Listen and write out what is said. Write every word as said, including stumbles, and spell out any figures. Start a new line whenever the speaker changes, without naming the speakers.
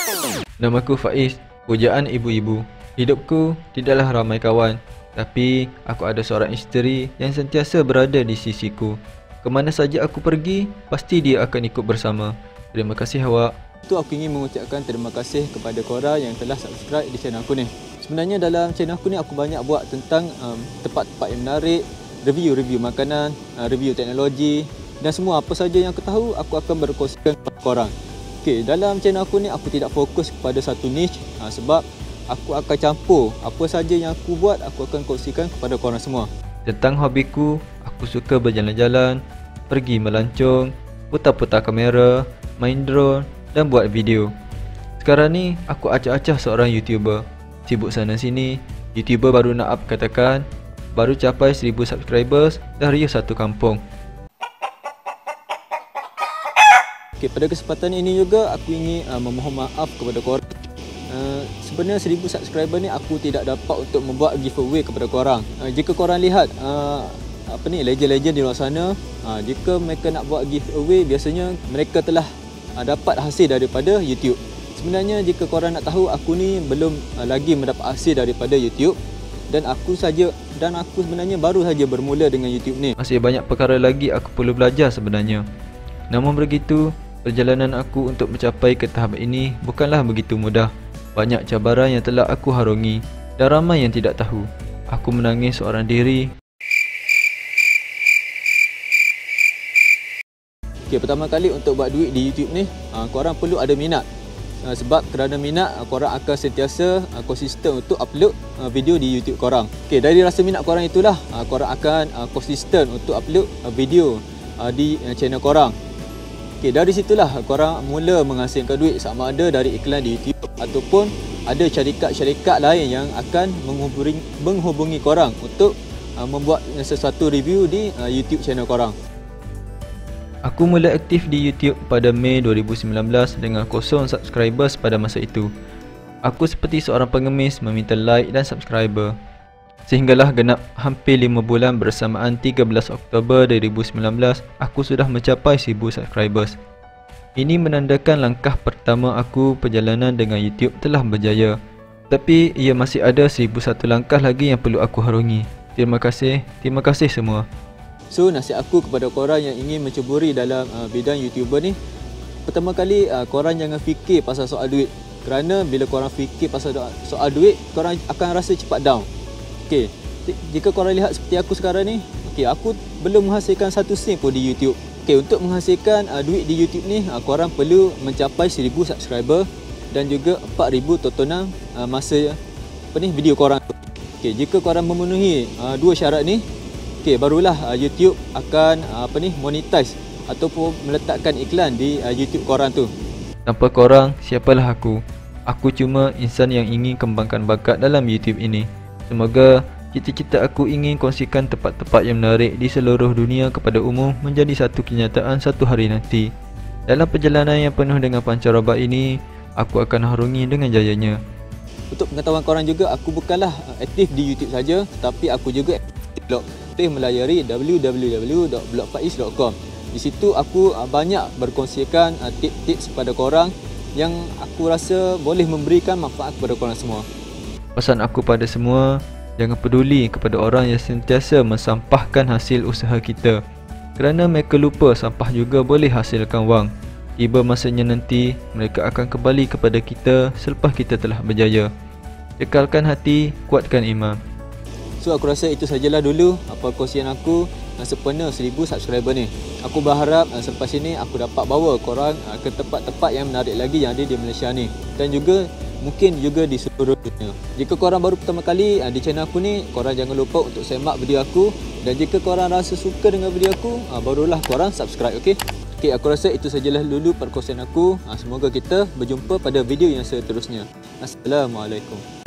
Namaku Faiz, pujaan ibu-ibu. Hidupku tidaklah ramai kawan, tapi aku ada seorang isteri yang sentiasa berada di sisiku. Kemana saja aku pergi, pasti dia akan ikut bersama. Terima kasih awak.
Itu aku ingin mengucapkan terima kasih kepada korang yang telah subscribe di channel aku ni. Sebenarnya dalam channel aku ni aku banyak buat tentang um, tempat-tempat yang menarik, review-review makanan, uh, review teknologi dan semua apa saja yang aku tahu aku akan berkongsikan kepada korang. Okey, dalam channel aku ni aku tidak fokus kepada satu niche uh, sebab aku akan campur apa saja yang aku buat aku akan kongsikan kepada korang semua.
Tentang hobiku, aku suka berjalan-jalan, pergi melancong, putar-putar kamera, main drone dan buat video. Sekarang ni aku acah-acah seorang YouTuber. Sibuk sana sini, YouTuber baru nak up katakan, baru capai seribu subscribers dah riuh satu kampung.
Okay, pada kesempatan ini juga aku ingin uh, memohon maaf kepada korang. Uh, sebenarnya seribu subscriber ni aku tidak dapat untuk membuat giveaway kepada korang. Uh, jika korang lihat uh, apa ni legend-legend di luar sana, uh, jika mereka nak buat giveaway biasanya mereka telah uh, dapat hasil daripada YouTube. Sebenarnya jika korang nak tahu, aku ni belum uh, lagi mendapat hasil daripada YouTube dan aku saja dan aku sebenarnya baru saja bermula dengan YouTube ni.
Masih banyak perkara lagi aku perlu belajar sebenarnya. Namun begitu, perjalanan aku untuk mencapai ke tahap ini bukanlah begitu mudah. Banyak cabaran yang telah aku harungi dan ramai yang tidak tahu. Aku menangis seorang diri.
Okay, pertama kali untuk buat duit di YouTube ni, uh, korang perlu ada minat. Uh, sebab kerana minat, uh, korang akan sentiasa uh, konsisten untuk upload uh, video di YouTube korang. Okay, dari rasa minat korang itulah, uh, korang akan uh, konsisten untuk upload uh, video uh, di uh, channel korang. Okay, dari situlah korang mula menghasilkan duit, sama ada dari iklan di YouTube ataupun ada syarikat-syarikat lain yang akan menghubungi, menghubungi korang untuk uh, membuat sesuatu review di uh, YouTube channel korang.
Aku mula aktif di YouTube pada Mei dua ribu sembilan belas dengan kosong subscribers pada masa itu. Aku seperti seorang pengemis meminta like dan subscriber. Sehinggalah genap hampir lima bulan bersamaan tiga belas Oktober dua ribu sembilan belas, aku sudah mencapai seribu subscribers. Ini menandakan langkah pertama aku perjalanan dengan YouTube telah berjaya. Tapi ia masih ada seribu satu langkah lagi yang perlu aku harungi. Terima kasih, terima kasih semua.
So, nasihat aku kepada korang yang ingin menceburi dalam uh, bidang YouTuber ni, pertama kali uh, korang jangan fikir pasal soal duit. Kerana bila korang fikir pasal soal duit, korang akan rasa cepat down. Okey, jika korang lihat seperti aku sekarang ni, okey, aku belum menghasilkan satu sen pun di YouTube. Okey, untuk menghasilkan uh, duit di YouTube ni, uh, korang perlu mencapai seribu subscriber dan juga empat ribu tontonan uh, masa apa ni video korang. Okey, jika korang memenuhi uh, dua syarat ni, okey, barulah uh, YouTube akan uh, apa ni monetize ataupun meletakkan iklan di uh, YouTube korang tu.
Tanpa korang, siapalah aku? Aku cuma insan yang ingin kembangkan bakat dalam YouTube ini. Semoga cita-cita aku ingin kongsikan tempat-tempat yang menarik di seluruh dunia kepada umum menjadi satu kenyataan satu hari nanti. Dalam perjalanan yang penuh dengan pancaroba ini, aku akan harungi dengan jayanya.
Untuk pengetahuan korang juga, aku bukanlah aktif di YouTube saja, tetapi aku juga aktif di blog. Boleh melayari w w w dot blog faiz dot com. Di situ aku banyak berkongsikan tips-tips kepada korang yang aku rasa boleh memberikan manfaat kepada korang semua.
Pesan aku pada semua, jangan peduli kepada orang yang sentiasa mensampahkan hasil usaha kita. Kerana mereka lupa sampah juga boleh hasilkan wang. Tiba masanya nanti, mereka akan kembali kepada kita selepas kita telah berjaya. Kekalkan hati, kuatkan iman.
So, aku rasa itu sajalah dulu apa kongsian aku sempena seribu subscriber ni. Aku berharap selepas ini aku dapat bawa korang ke tempat-tempat yang menarik lagi yang ada di Malaysia ni. Dan juga mungkin juga di seluruh dunia. Jika korang baru pertama kali di channel aku ni, korang jangan lupa untuk semak video aku. Dan jika korang rasa suka dengan video aku, barulah korang subscribe, okey? Okey, aku rasa itu sajalah dulu perkongsian aku. Semoga kita berjumpa pada video yang seterusnya. Assalamualaikum.